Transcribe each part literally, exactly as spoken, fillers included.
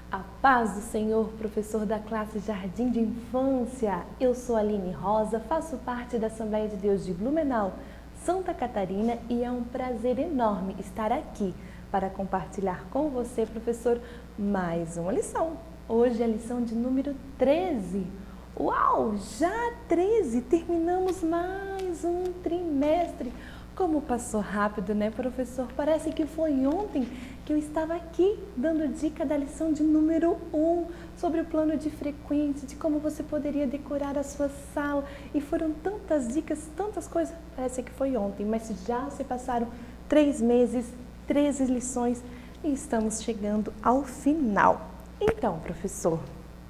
A paz do Senhor, professor da classe Jardim de Infância. Eu sou Aline Rosa, faço parte da Assembleia de Deus de Blumenau, Santa Catarina, e é um prazer enorme estar aqui para compartilhar com você, professor, mais uma lição. Hoje é a lição de número treze. Uau, já treze! Terminamos mais um trimestre. Como passou rápido, né, professor? Parece que foi ontem que eu estava aqui dando dica da lição de número um sobre o plano de frequência, de como você poderia decorar a sua sala. E foram tantas dicas, tantas coisas. Parece que foi ontem, mas já se passaram três meses, treze lições e estamos chegando ao final. Então, professor,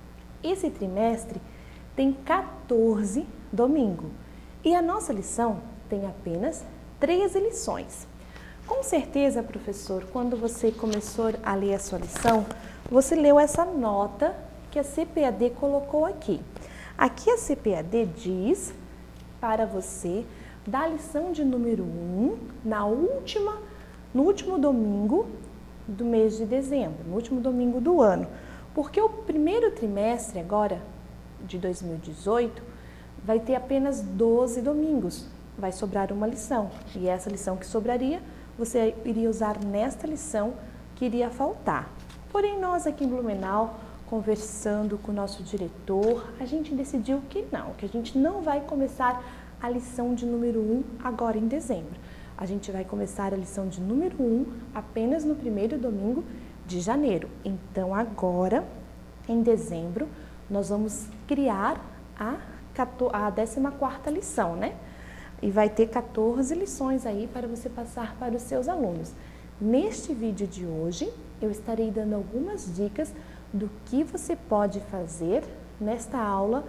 esse trimestre tem quatorze domingos e a nossa lição tem apenas treze lições. Com certeza, professor, quando você começou a ler a sua lição, você leu essa nota que a C P A D colocou aqui. Aqui a C P A D diz para você da lição de número um na última, no último domingo do mês de dezembro, no último domingo do ano. Porque o primeiro trimestre agora, de dois mil e dezoito, vai ter apenas doze domingos. Vai sobrar uma lição, e essa lição que sobraria, você iria usar nesta lição que iria faltar. Porém, nós aqui em Blumenau, conversando com o nosso diretor, a gente decidiu que não, que a gente não vai começar a lição de número um agora em dezembro. A gente vai começar a lição de número um apenas no primeiro domingo de janeiro. Então, agora, em dezembro, nós vamos criar a, a décima quarta lição, né? E vai ter quatorze lições aí para você passar para os seus alunos. Neste vídeo de hoje, eu estarei dando algumas dicas do que você pode fazer nesta aula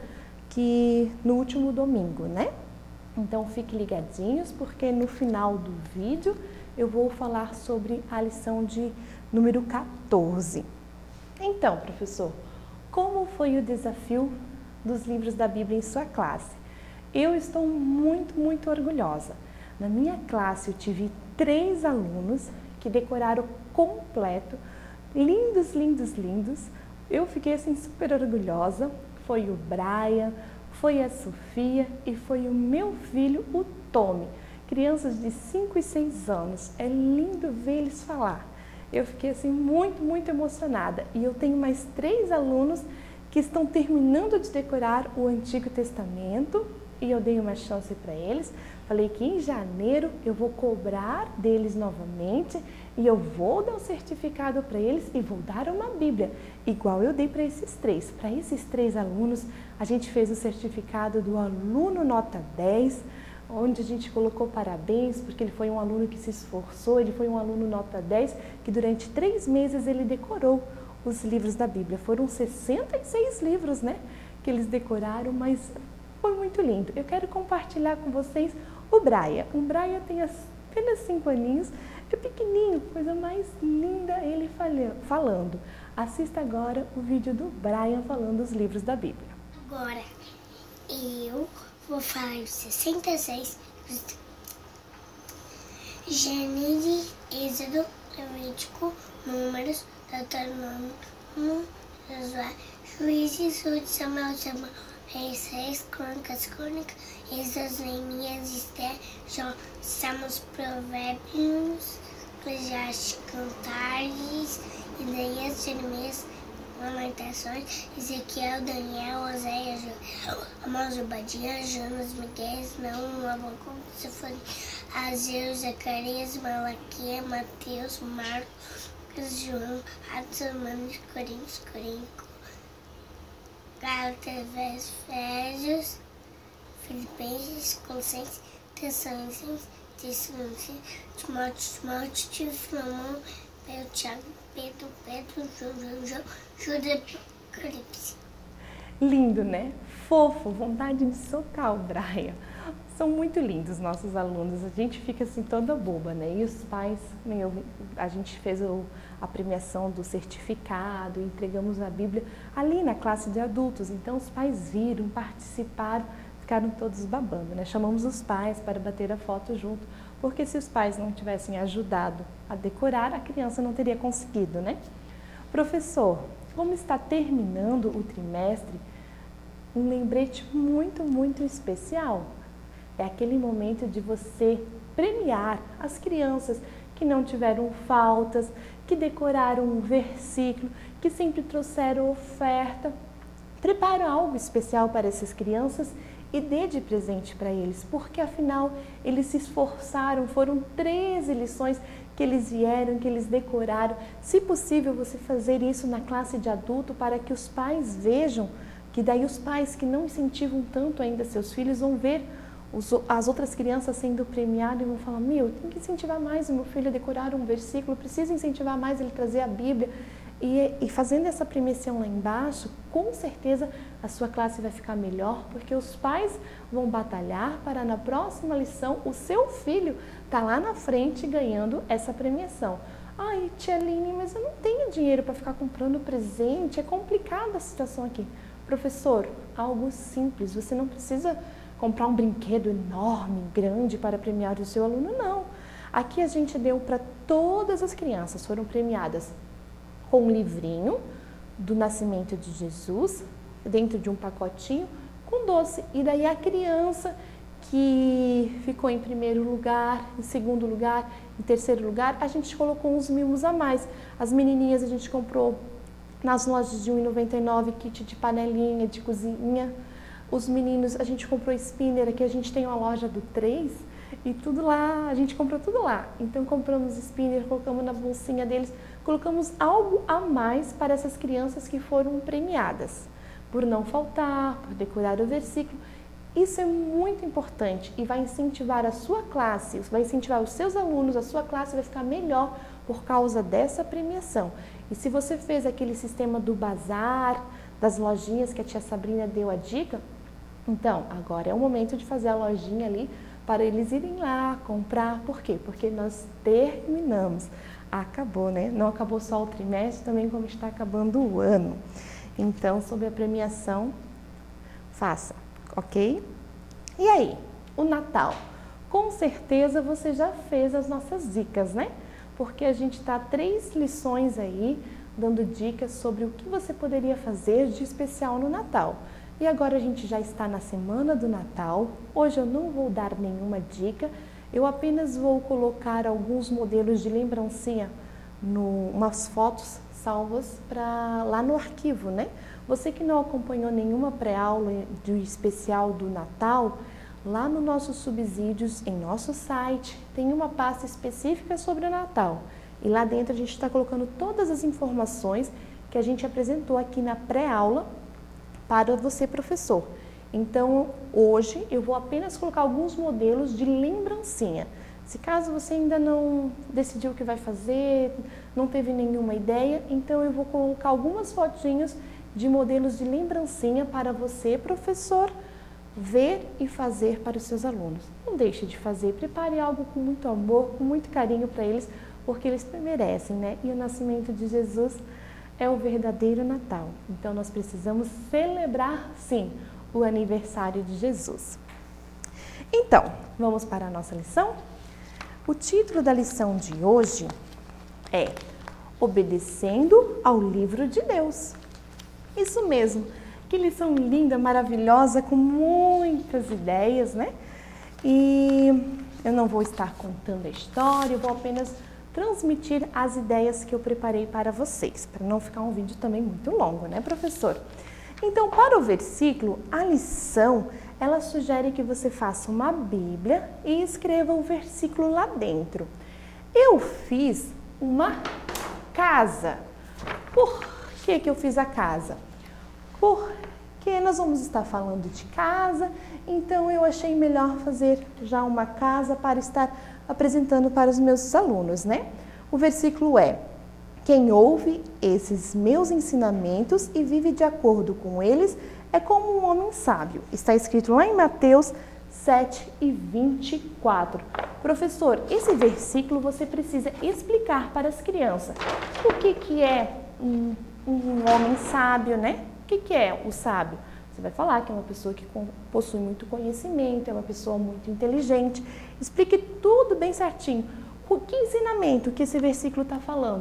que no último domingo, né? Então, fiquem ligadinhos, porque no final do vídeo eu vou falar sobre a lição de número quatorze. Então, professor, como foi o desafio dos livros da Bíblia em sua classe? Eu estou muito, muito orgulhosa. Na minha classe eu tive três alunos que decoraram completo, lindos, lindos, lindos. Eu fiquei assim super orgulhosa. Foi o Brian, foi a Sofia e foi o meu filho, o Tommy. Crianças de cinco e seis anos. É lindo ver eles falar. Eu fiquei assim muito, muito emocionada. E eu tenho mais três alunos que estão terminando de decorar o Antigo Testamento. E eu dei uma chance para eles, falei que em janeiro eu vou cobrar deles novamente e eu vou dar um certificado para eles e vou dar uma Bíblia, igual eu dei para esses três. Para esses três alunos, a gente fez o certificado do aluno nota dez, onde a gente colocou parabéns, porque ele foi um aluno que se esforçou, ele foi um aluno nota dez, que durante três meses ele decorou os livros da Bíblia. Foram sessenta e seis livros, né, que eles decoraram, mas foi muito lindo. Eu quero compartilhar com vocês o Brian. O Brian tem apenas cinco aninhos, é pequenininho, coisa mais linda ele falando. Assista agora o vídeo do Brian falando os livros da Bíblia. Agora eu vou falar os sessenta e seis. Gênesis, Êxodo, Levítico, Números, Deuteronômio, Josué, Juízes, Ruth, Samuel, Samuel, Reis, Reis, Crônicas, Crônicas, Esdras, Neemias, Esther, Jó, Salmos, Provérbios, Eclesiastes, Cantares, Isaías, Jeremias, Lamentações, Ezequiel, Daniel, Oséias, Joel, Amós, Obadias, Jonas, Miguel, Naum, Abacuque, Sofonias, Ageu, Zacarias, Malaquias, Mateus, Marcos, João, Atos, Romanos, Coríntios, Coríntios, Gálatas, Efésios, Filipenses, Colossenses, Tessalonicenses, Tessalonicenses, Timóteo, Timóteo, Filemão, Pedro, Tiago, Pedro, Pedro, João, João, Judas, Apocalipse. Lindo, né? Fofo, vontade de socar o Brian. São muito lindos nossos alunos, a gente fica assim toda boba, né? E os pais, meu, a gente fez o, a premiação do certificado, entregamos a Bíblia ali na classe de adultos, então os pais viram, participaram, ficaram todos babando, né? Chamamos os pais para bater a foto junto, porque se os pais não tivessem ajudado a decorar, a criança não teria conseguido, né? Professor, como está terminando o trimestre, um lembrete muito, muito especial. É aquele momento de você premiar as crianças que não tiveram faltas, que decoraram um versículo, que sempre trouxeram oferta. Prepare algo especial para essas crianças e dê de presente para eles, porque afinal eles se esforçaram, foram treze lições que eles vieram, que eles decoraram. Se possível, você fazer isso na classe de adulto para que os pais vejam, que daí os pais que não incentivam tanto ainda seus filhos vão ver os, as outras crianças sendo premiadas e vão falar, meu, tem que incentivar mais o meu filho a decorar um versículo, preciso incentivar mais ele a trazer a Bíblia. E, e fazendo essa premiação lá embaixo, com certeza a sua classe vai ficar melhor, porque os pais vão batalhar para na próxima lição o seu filho tá lá na frente ganhando essa premiação. Ai, tia Aline, mas eu não tenho dinheiro para ficar comprando presente, é complicada a situação aqui. Professor, algo simples, você não precisa comprar um brinquedo enorme, grande para premiar o seu aluno, não. Aqui a gente deu para todas as crianças, foram premiadas com um livrinho do nascimento de Jesus, dentro de um pacotinho, com doce. E daí a criança que ficou em primeiro lugar, em segundo lugar, em terceiro lugar, a gente colocou uns mimos a mais. As menininhas a gente comprou nas lojas de um real e noventa e nove centavos, kit de panelinha, de cozinha. Os meninos, a gente comprou spinner, aqui a gente tem uma loja do três, e tudo lá, a gente comprou tudo lá. Então compramos spinner, colocamos na bolsinha deles, colocamos algo a mais para essas crianças que foram premiadas, por não faltar, por decorar o versículo. Isso é muito importante e vai incentivar a sua classe, vai incentivar os seus alunos, a sua classe vai ficar melhor por causa dessa premiação. E se você fez aquele sistema do bazar, das lojinhas que a tia Sabrina deu a dica, então agora é o momento de fazer a lojinha ali para eles irem lá comprar. Por quê? Porque nós terminamos. Acabou, né? Não acabou só o trimestre, também como está acabando o ano. Então, sobre a premiação, faça, ok? E aí, o Natal? Com certeza você já fez as nossas dicas, né? Porque a gente está três lições aí, dando dicas sobre o que você poderia fazer de especial no Natal. E agora a gente já está na semana do Natal. Hoje eu não vou dar nenhuma dica, eu apenas vou colocar alguns modelos de lembrancinha, no, umas fotos salvas para lá no arquivo, né? Você que não acompanhou nenhuma pré-aula de especial do Natal, lá no nossos subsídios, em nosso site, tem uma pasta específica sobre o Natal. E lá dentro a gente está colocando todas as informações que a gente apresentou aqui na pré-aula para você, professor. Então, hoje eu vou apenas colocar alguns modelos de lembrancinha. Se caso você ainda não decidiu o que vai fazer, não teve nenhuma ideia, então eu vou colocar algumas fotinhas de modelos de lembrancinha para você, professor, ver e fazer para os seus alunos. Não deixe de fazer, prepare algo com muito amor, com muito carinho para eles, porque eles merecem, né? E o nascimento de Jesus é o verdadeiro Natal. Então, nós precisamos celebrar, sim, o aniversário de Jesus. Então, vamos para a nossa lição? O título da lição de hoje é Obedecendo ao Livro de Deus. Isso mesmo, que lição linda, maravilhosa, com muitas ideias, né? E eu não vou estar contando a história, eu vou apenas transmitir as ideias que eu preparei para vocês, para não ficar um vídeo também muito longo, né, professor? Então, para o versículo, a lição, ela sugere que você faça uma Bíblia e escreva o versículo lá dentro. Eu fiz uma casa. Por que que eu fiz a casa? Porque nós vamos estar falando de casa, então eu achei melhor fazer já uma casa para estar apresentando para os meus alunos, né? O versículo é: quem ouve esses meus ensinamentos e vive de acordo com eles é como um homem sábio. Está escrito lá em Mateus sete e vinte e quatro. Professor, esse versículo você precisa explicar para as crianças. O que que é um, um homem sábio, né? O que que é o sábio? Você vai falar que é uma pessoa que possui muito conhecimento, é uma pessoa muito inteligente. Explique tudo bem certinho. O que ensinamento que esse versículo está falando?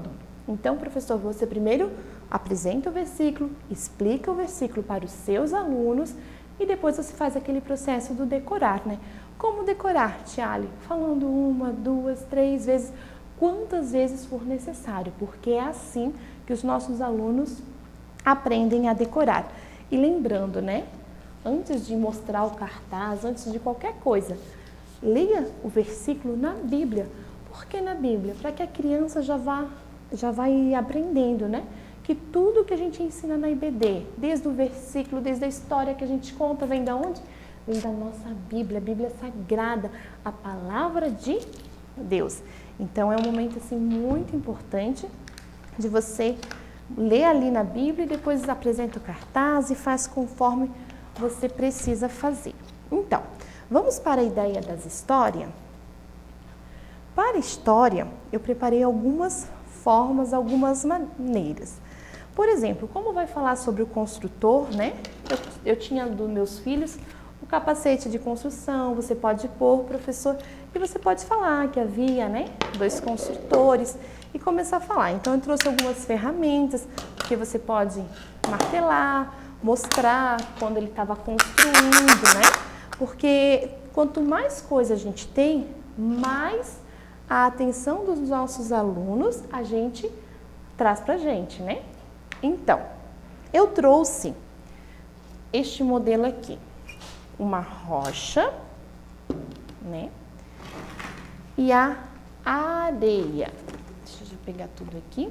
Então, professor, você primeiro apresenta o versículo, explica o versículo para os seus alunos e depois você faz aquele processo do decorar, né? Como decorar, Tiale? Falando uma, duas, três vezes, quantas vezes for necessário, porque é assim que os nossos alunos aprendem a decorar. E lembrando, né? Antes de mostrar o cartaz, antes de qualquer coisa, leia o versículo na Bíblia. Por que na Bíblia? Para que a criança já vá, já vai aprendendo, né? Que tudo que a gente ensina na I B D, desde o versículo, desde a história que a gente conta, vem da onde? Vem da nossa Bíblia, a Bíblia Sagrada, a palavra de Deus. Então, é um momento assim muito importante de você ler ali na Bíblia e depois apresenta o cartaz e faz conforme você precisa fazer. Então, vamos para a ideia das histórias? Para a história, eu preparei algumas formas, algumas maneiras. Por exemplo, como vai falar sobre o construtor, né? Eu, eu tinha dos meus filhos o capacete de construção, você pode pôr, professor, e você pode falar que havia, né, dois construtores e começar a falar. Então, eu trouxe algumas ferramentas que você pode martelar, mostrar quando ele estava construindo, né? Porque quanto mais coisa a gente tem, mais a atenção dos nossos alunos a gente traz pra gente, né? Então, eu trouxe este modelo aqui, uma rocha, né? E a areia. Deixa eu já pegar tudo aqui.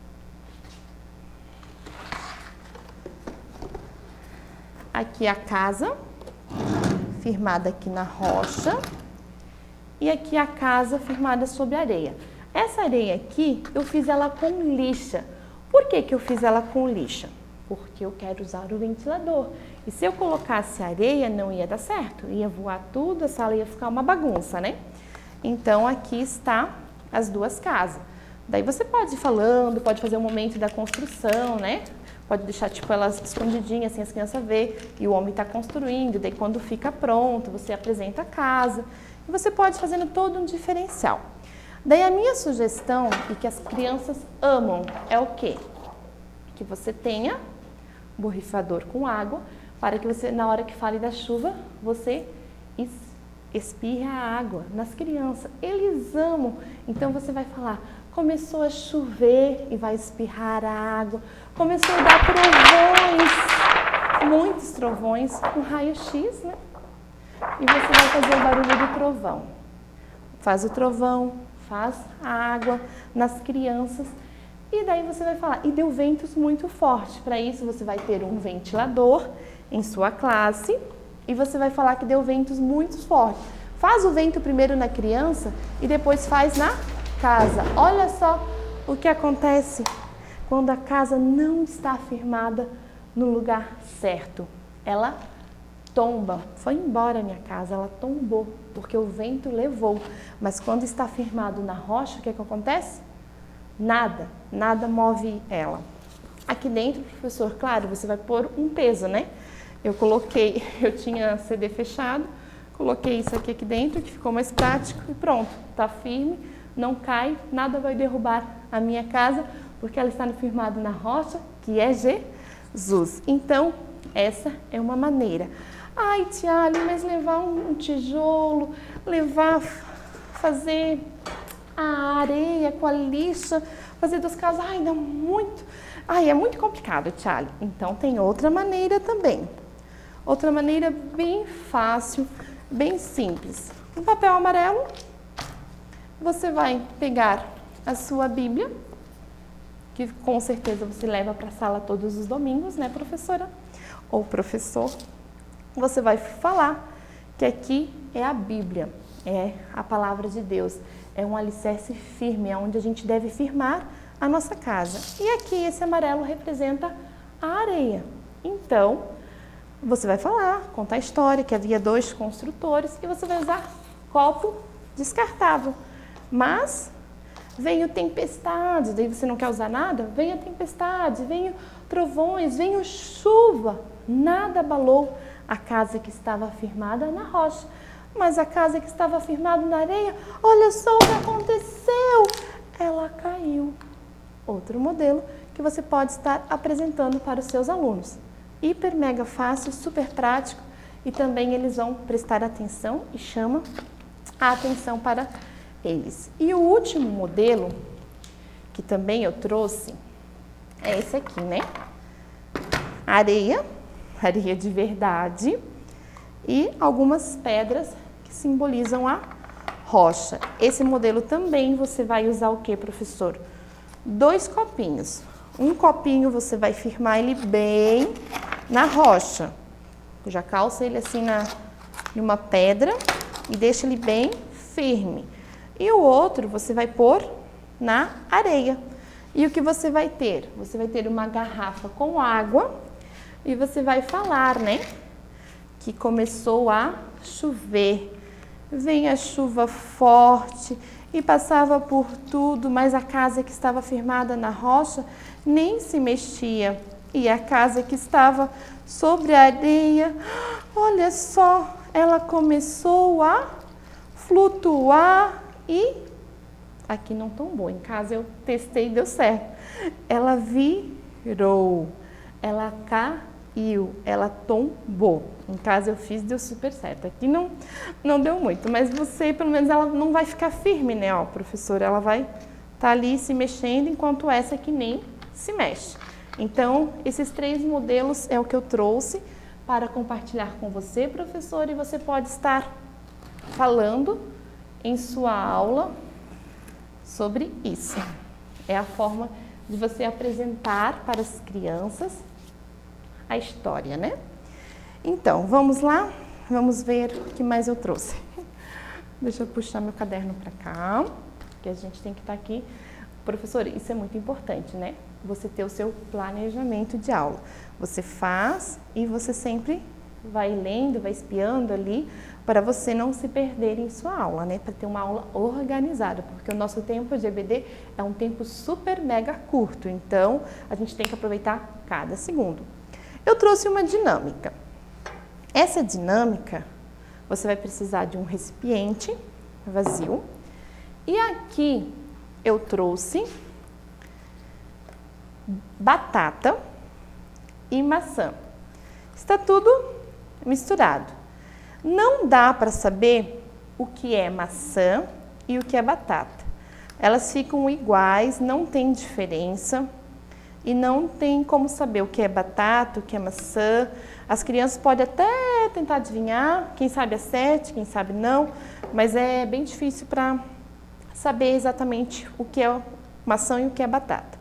Aqui a casa, firmada aqui na rocha. E aqui a casa firmada sobre areia. Essa areia aqui, eu fiz ela com lixa. Por que que eu fiz ela com lixa? Porque eu quero usar o ventilador. E se eu colocasse areia, não ia dar certo. Ia voar tudo, a sala ia ficar uma bagunça, né? Então, aqui está as duas casas. Daí você pode ir falando, pode fazer um momento da construção, né? Pode deixar, tipo, elas escondidinhas, assim, as crianças vê e o homem está construindo. Daí, quando fica pronto, você apresenta a casa. E você pode ir fazendo todo um diferencial. Daí, a minha sugestão, e que as crianças amam, é o quê? Que você tenha borrifador com água, para que você, na hora que fale da chuva, você espirre a água nas crianças. Eles amam. Então, você vai falar, começou a chover e vai espirrar a água. Começou a dar trovões, muitos trovões, um raio-x, né? E você vai fazer o barulho do trovão. Faz o trovão, faz a água nas crianças. E daí você vai falar, e deu ventos muito fortes. Para isso, você vai ter um ventilador em sua classe e você vai falar que deu ventos muito fortes. Faz o vento primeiro na criança e depois faz na casa. Olha só o que acontece quando a casa não está firmada no lugar certo. Ela tomba. Foi embora a minha casa, ela tombou, porque o vento levou. Mas quando está firmado na rocha, o que, é que acontece? Nada, nada move ela. Aqui dentro, professor, claro, você vai pôr um peso, né? Eu coloquei, eu tinha C D fechado, coloquei isso aqui, aqui dentro, que ficou mais prático e pronto. Tá firme, não cai, nada vai derrubar a minha casa, porque ela está firmada na rocha, que é Jesus. Então, essa é uma maneira. Ai, Tiale, mas levar um tijolo, levar, fazer a areia com a lixa, fazer duas casas, ai, dá muito, ai, é muito complicado, Tiale. Então, tem outra maneira também. Outra maneira bem fácil, bem simples. Um papel amarelo, você vai pegar a sua Bíblia, que com certeza você leva para a sala todos os domingos, né, professora? Ou professor. Você vai falar que aqui é a Bíblia, é a palavra de Deus, é um alicerce firme, é onde a gente deve firmar a nossa casa. E aqui esse amarelo representa a areia. Então, você vai falar, contar a história, que havia dois construtores e você vai usar copo descartável. Mas veio tempestade, daí você não quer usar nada? Veio a tempestade, veio trovões, veio chuva, nada abalou a casa que estava firmada na rocha. Mas a casa que estava firmada na areia, olha só o que aconteceu, ela caiu. outro modelo que você pode estar apresentando para os seus alunos. Hiper, mega fácil, super prático e também eles vão prestar atenção e chama a atenção para eles. E o último modelo, que também eu trouxe, é esse aqui, né? Areia, areia de verdade e algumas pedras que simbolizam a rocha. Esse modelo também você vai usar o que, professor? Dois copinhos. Um copinho você vai firmar ele bem na rocha. Já calça ele assim na, numa pedra e deixa ele bem firme. E o outro você vai pôr na areia. E o que você vai ter? Você vai ter uma garrafa com água e você vai falar, né? Que começou a chover. Vem a chuva forte e passava por tudo, mas a casa que estava firmada na rocha nem se mexia. E a casa que estava sobre a areia, olha só, ela começou a flutuar e aqui não tombou, em casa eu testei e deu certo. Ela virou, ela caiu, ela tombou. Em casa eu fiz, deu super certo. Aqui não, não deu muito, mas você, pelo menos, ela não vai ficar firme, né, ó, professora? Ela vai estar ali se mexendo, enquanto essa aqui nem se mexe. Então, esses três modelos é o que eu trouxe para compartilhar com você, professor, e você pode estar falando em sua aula sobre isso. É a forma de você apresentar para as crianças a história, né? Então, vamos lá? Vamos ver o que mais eu trouxe. Deixa eu puxar meu caderno para cá, que a gente tem que estar aqui. Professor, isso é muito importante, né? Você ter o seu planejamento de aula. Você faz e você sempre vai lendo, vai espiando ali, para você não se perder em sua aula, né? Para ter uma aula organizada, porque o nosso tempo de E B D é um tempo super mega curto, então a gente tem que aproveitar cada segundo. Eu trouxe uma dinâmica. Essa dinâmica, você vai precisar de um recipiente vazio. E aqui eu trouxe batata e maçã. Está tudo misturado. Não dá para saber o que é maçã e o que é batata. Elas ficam iguais, não tem diferença. E não tem como saber o que é batata, o que é maçã. As crianças podem até tentar adivinhar, quem sabe acerte, quem sabe não, mas é bem difícil para saber exatamente o que é maçã e o que é batata.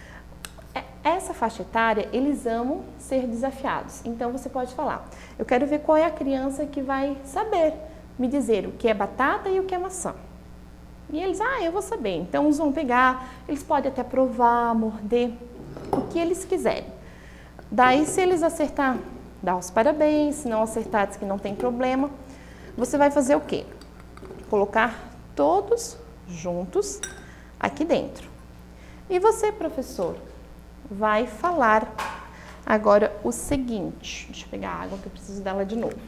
Essa faixa etária, eles amam ser desafiados, então você pode falar, eu quero ver qual é a criança que vai saber me dizer o que é batata e o que é maçã. E eles, ah, eu vou saber, então eles vão pegar, eles podem até provar, morder, o que eles quiserem. Daí, se eles acertar, dá os parabéns, se não acertar, diz que não tem problema. Você vai fazer o quê? Colocar todos juntos aqui dentro. E você, professor, vai falar agora o seguinte. Deixa eu pegar a água que eu preciso dela de novo.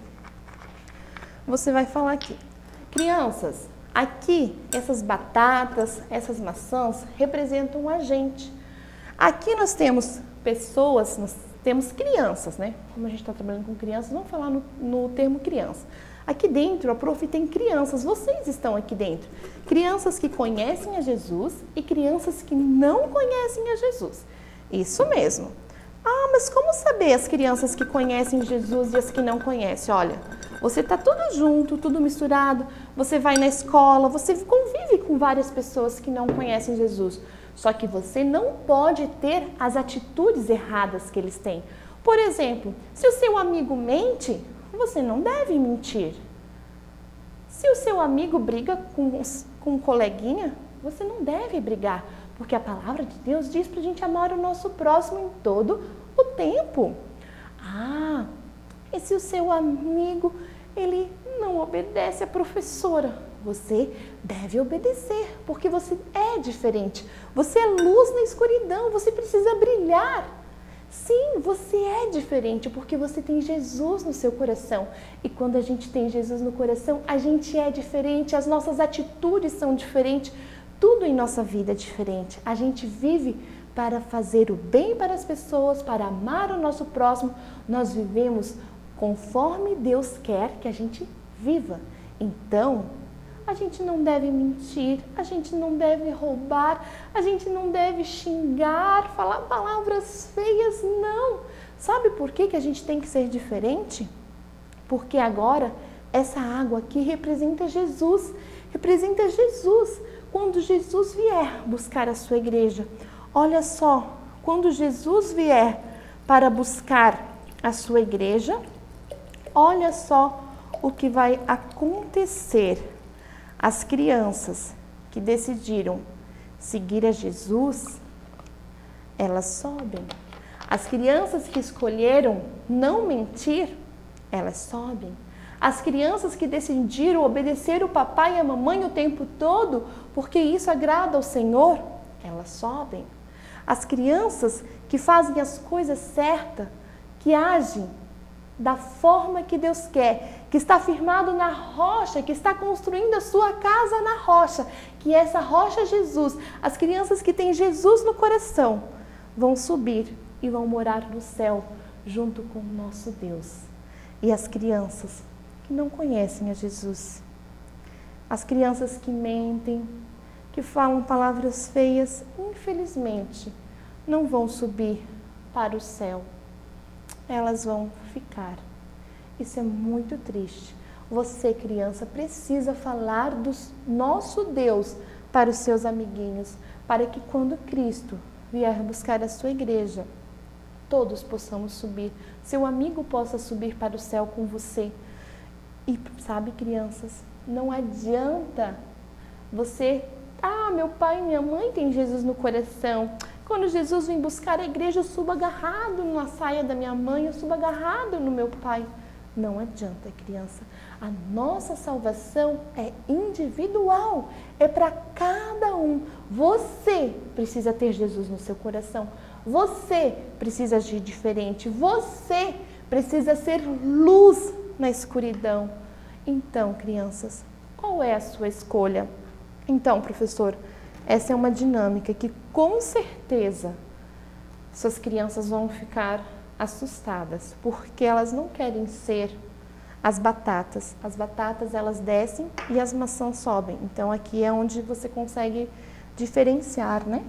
Você vai falar aqui. Crianças, aqui essas batatas, essas maçãs representam a gente. Aqui nós temos pessoas, nós temos crianças, né? Como a gente está trabalhando com crianças, vamos falar no, no termo criança. Aqui dentro, a prof tem crianças, vocês estão aqui dentro. Crianças que conhecem a Jesus e crianças que não conhecem a Jesus. Isso mesmo. Ah, mas como saber as crianças que conhecem Jesus e as que não conhecem? Olha, você está tudo junto, tudo misturado, você vai na escola, você convive com várias pessoas que não conhecem Jesus. Só que você não pode ter as atitudes erradas que eles têm. Por exemplo, se o seu amigo mente, você não deve mentir. Se o seu amigo briga com, com um coleguinha, você não deve brigar. Porque a palavra de Deus diz para a gente amar o nosso próximo em todo o tempo. Ah, e se o seu amigo, ele não obedece à professora? Você deve obedecer, porque você é diferente. Você é luz na escuridão, você precisa brilhar. Sim, você é diferente, porque você tem Jesus no seu coração. E quando a gente tem Jesus no coração, a gente é diferente, as nossas atitudes são diferentes. Tudo em nossa vida é diferente. A gente vive para fazer o bem para as pessoas, para amar o nosso próximo. Nós vivemos conforme Deus quer que a gente viva. Então, a gente não deve mentir, a gente não deve roubar, a gente não deve xingar, falar palavras feias, não. Sabe por que que a gente tem que ser diferente? Porque agora essa água aqui representa Jesus, representa Jesus. Quando Jesus vier buscar a sua igreja, olha só, quando Jesus vier para buscar a sua igreja, olha só o que vai acontecer. As crianças que decidiram seguir a Jesus, elas sobem. As crianças que escolheram não mentir, elas sobem. As crianças que decidiram obedecer o papai e a mamãe o tempo todo, porque isso agrada ao Senhor, elas sobem. As crianças que fazem as coisas certas, que agem da forma que Deus quer, que está firmado na rocha, que está construindo a sua casa na rocha, que essa rocha é Jesus. As crianças que têm Jesus no coração vão subir e vão morar no céu junto com o nosso Deus. E as crianças que não conhecem a Jesus, as crianças que mentem, que falam palavras feias, infelizmente, não vão subir para o céu. Elas vão ficar. Isso é muito triste. Você, criança, precisa falar do nosso Deus para os seus amiguinhos, para que quando Cristo vier buscar a sua igreja, todos possamos subir. Seu amigo possa subir para o céu com você. E sabe, crianças, não adianta você... Ah, meu pai e minha mãe têm Jesus no coração. Quando Jesus vem buscar a igreja, eu subo agarrado na saia da minha mãe, eu subo agarrado no meu pai. Não adianta, criança. A nossa salvação é individual, é para cada um. Você precisa ter Jesus no seu coração. Você precisa agir diferente. Você precisa ser luz na escuridão. Então, crianças, qual é a sua escolha? Então, professor, essa é uma dinâmica que com certeza suas crianças vão ficar assustadas, porque elas não querem ser as batatas. As batatas, elas descem e as maçãs sobem. Então, aqui é onde você consegue diferenciar, né?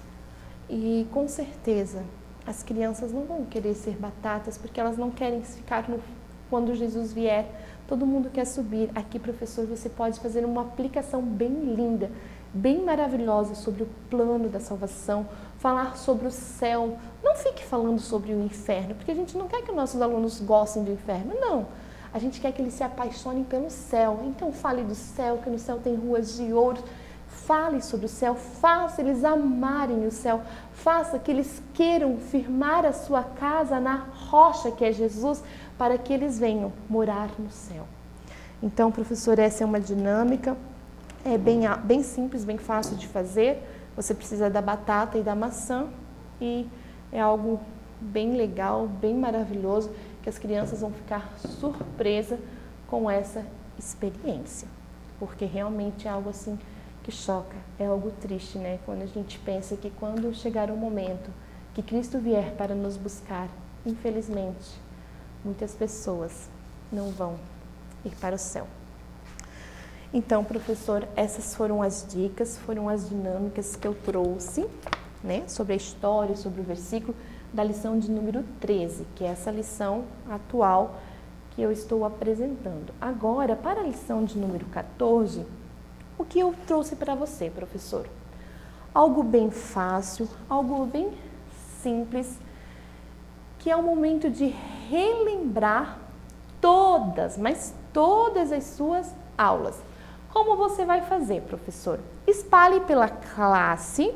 E com certeza as crianças não vão querer ser batatas, porque elas não querem ficar no... Quando Jesus vier, todo mundo quer subir. Aqui, professor, você pode fazer uma aplicação bem linda, bem maravilhosa sobre o plano da salvação, falar sobre o céu. Não fique falando sobre o inferno, porque a gente não quer que nossos alunos gostem do inferno, não. A gente quer que eles se apaixonem pelo céu. Então, fale do céu, que no céu tem ruas de ouro. Fale sobre o céu, faça eles amarem o céu, faça que eles queiram firmar a sua casa na rocha que é Jesus, para que eles venham morar no céu. Então, professor, essa é uma dinâmica, é bem, bem simples, bem fácil de fazer. Você precisa da batata e da maçã e é algo bem legal, bem maravilhoso, que as crianças vão ficar surpresas com essa experiência, porque realmente é algo assim que choca, é algo triste, né? Quando a gente pensa que quando chegar o momento que Cristo vier para nos buscar, infelizmente, muitas pessoas não vão ir para o céu. Então, professor, essas foram as dicas, foram as dinâmicas que eu trouxe, né, sobre a história, sobre o versículo da lição de número treze, que é essa lição atual que eu estou apresentando. Agora, para a lição de número quatorze, o que eu trouxe para você, professor? Algo bem fácil, algo bem simples, que é o momento de relembrar todas, mas todas as suas aulas. Como você vai fazer, professor? Espalhe pela classe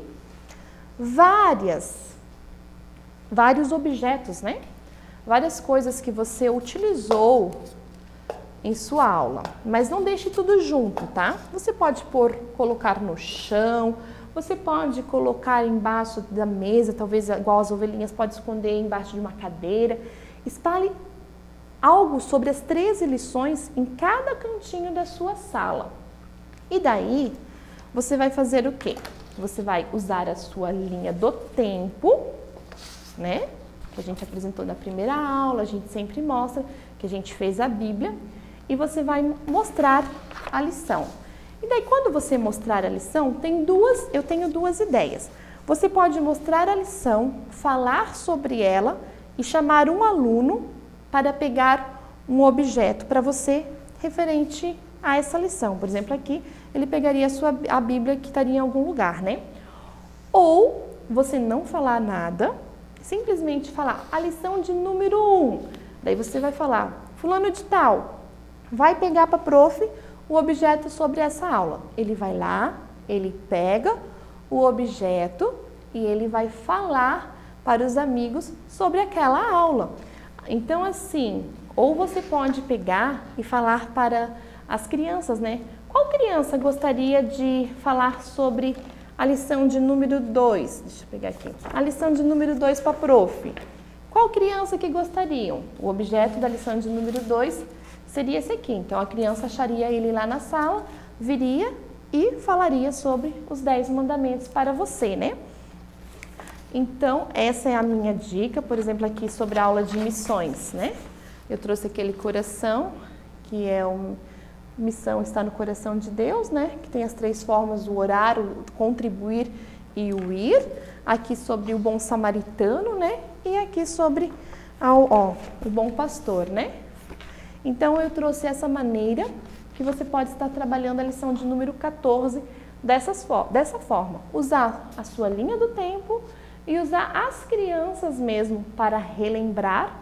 várias, vários objetos, né? Várias coisas que você utilizou em sua aula, mas não deixe tudo junto, tá? Você pode pôr, colocar no chão, você pode colocar embaixo da mesa, talvez igual as ovelhinhas, pode esconder embaixo de uma cadeira. Espalhe algo sobre as treze lições em cada cantinho da sua sala. E daí, você vai fazer o quê? Você vai usar a sua linha do tempo, né? Que a gente apresentou na primeira aula, a gente sempre mostra que a gente fez a Bíblia, e você vai mostrar a lição. E daí, quando você mostrar a lição, tem duas, eu tenho duas ideias. Você pode mostrar a lição, falar sobre ela e chamar um aluno para pegar um objeto para você referente a essa lição. Por exemplo, aqui ele pegaria a, sua, a Bíblia que estaria em algum lugar, né? Ou você não falar nada, simplesmente falar a lição de número um. Daí você vai falar, fulano de tal, vai pegar para a prof o objeto sobre essa aula. Ele vai lá, ele pega o objeto e ele vai falar para os amigos sobre aquela aula. Então, assim, ou você pode pegar e falar para as crianças, né? Qual criança gostaria de falar sobre a lição de número dois? Deixa eu pegar aqui. A lição de número dois para a prof. Qual criança que gostariam? O objeto da lição de número dois seria esse aqui. Então, a criança acharia ele lá na sala, viria e falaria sobre os dez mandamentos para você, né? Então, essa é a minha dica, por exemplo, aqui sobre a aula de missões, né? Eu trouxe aquele coração, que é um... Missão está no coração de Deus, né? Que tem as três formas, o orar, o contribuir e o ir. Aqui sobre o bom samaritano, né? E aqui sobre ao, ó, o bom pastor, né? Então, eu trouxe essa maneira que você pode estar trabalhando a lição de número quatorze dessas, dessa forma. Usar a sua linha do tempo e usar as crianças mesmo para relembrar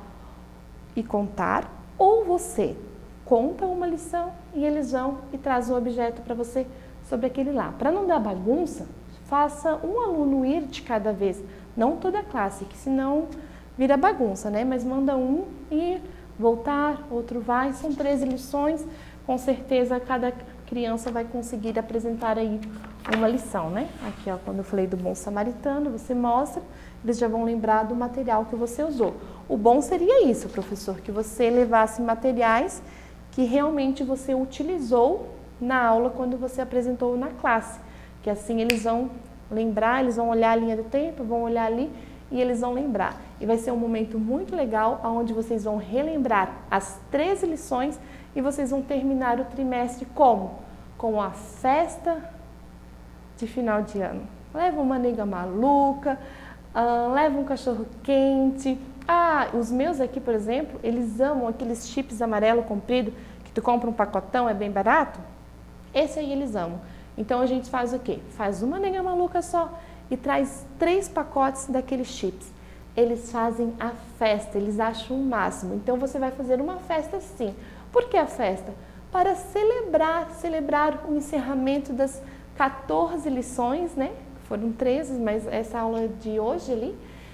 e contar, ou você conta uma lição e eles vão e traz o objeto para você sobre aquele lá. Para não dar bagunça, faça um aluno ir de cada vez, não toda a classe, que senão vira bagunça, né? Mas manda um ir, voltar, outro vai, são treze lições, com certeza cada criança vai conseguir apresentar aí uma lição, né? Aqui, ó, quando eu falei do bom samaritano, você mostra, eles já vão lembrar do material que você usou. O bom seria isso, professor, que você levasse materiais que realmente você utilizou na aula quando você apresentou na classe, que assim eles vão lembrar, eles vão olhar a linha do tempo, vão olhar ali e eles vão lembrar. E vai ser um momento muito legal, onde vocês vão relembrar as treze lições e vocês vão terminar o trimestre como? Com a festa de final de ano. Leva uma nega maluca, uh, leva um cachorro quente. Ah, os meus aqui, por exemplo, eles amam aqueles chips amarelo comprido, que tu compra um pacotão, é bem barato. Esse aí eles amam. Então a gente faz o quê? Faz uma nega maluca só e traz três pacotes daqueles chips. Eles fazem a festa, eles acham o máximo. Então você vai fazer uma festa sim. Por que a festa? Para celebrar, celebrar o encerramento das quatorze lições, né? Foram treze, mas essa aula de hoje ali,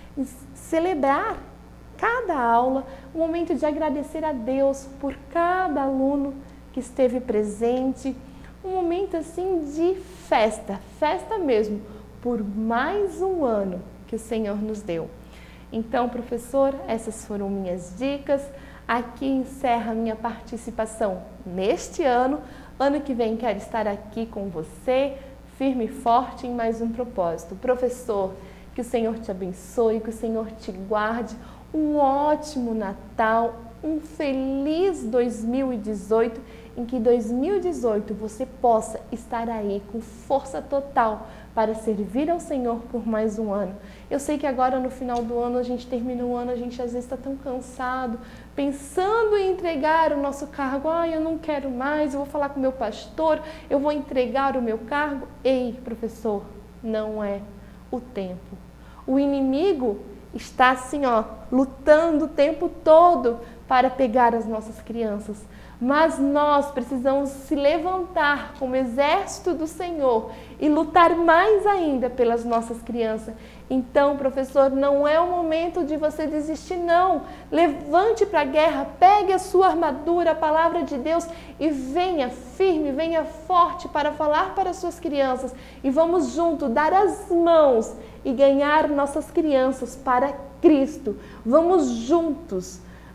celebrar cada aula, um momento de agradecer a Deus por cada aluno que esteve presente, um momento assim de festa, festa mesmo, por mais um ano que o Senhor nos deu. Então, professor, essas foram minhas dicas. Aqui encerra a minha participação neste ano. Ano que vem quero estar aqui com você, firme e forte em mais um propósito. Professor, que o Senhor te abençoe, que o Senhor te guarde. Um ótimo Natal, um feliz dois mil e dezoito, em que dois mil e dezoito você possa estar aí com força total para servir ao Senhor por mais um ano. Eu sei que agora no final do ano, a gente termina o ano, a gente às vezes está tão cansado, pensando em entregar o nosso cargo. Ah, eu não quero mais, eu vou falar com o meu pastor, eu vou entregar o meu cargo. Ei, professor, não é o tempo. O inimigo está assim, ó, lutando o tempo todo para pegar as nossas crianças. Mas nós precisamos se levantar como exército do Senhor e lutar mais ainda pelas nossas crianças. Então, professor, não é o momento de você desistir, não. Levante para a guerra, pegue a sua armadura, a palavra de Deus e venha firme, venha forte para falar para as suas crianças. E vamos juntos dar as mãos e ganhar nossas crianças para Cristo. Vamos juntos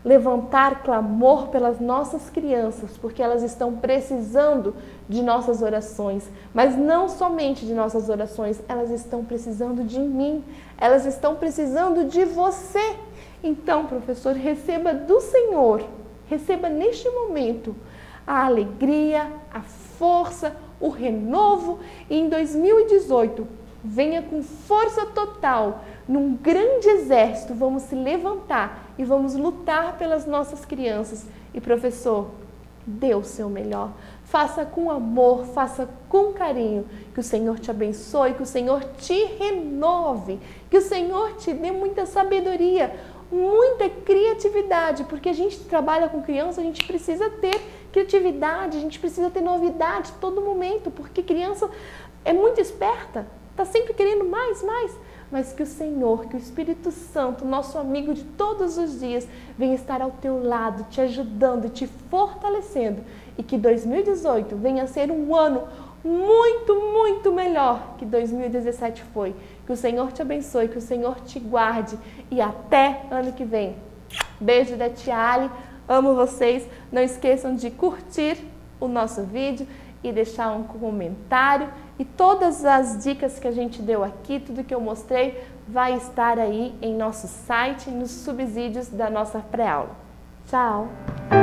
levantar clamor pelas nossas crianças, porque elas estão precisando de nossas orações, mas não somente de nossas orações, elas estão precisando de mim, elas estão precisando de você. Então, professor, receba do Senhor, receba neste momento a alegria, a força, o renovo, e em dois mil e dezoito venha com força total, num grande exército, vamos se levantar e vamos lutar pelas nossas crianças. E professor, dê o seu melhor, faça com amor, faça com carinho, que o Senhor te abençoe, que o Senhor te renove, que o Senhor te dê muita sabedoria, muita criatividade, porque a gente trabalha com criança, a gente precisa ter criatividade, a gente precisa ter novidade todo momento, porque criança é muito esperta, está sempre querendo mais, mais, mas que o Senhor, que o Espírito Santo, nosso amigo de todos os dias, venha estar ao teu lado, te ajudando, te fortalecendo, e que dois mil e dezoito venha a ser um ano muito, muito melhor que dois mil e dezessete foi. Que o Senhor te abençoe, que o Senhor te guarde, e até ano que vem. Beijo da tia Ali, amo vocês, não esqueçam de curtir o nosso vídeo e deixar um comentário, e todas as dicas que a gente deu aqui, tudo que eu mostrei, vai estar aí em nosso site, nos subsídios da nossa pré-aula. Tchau!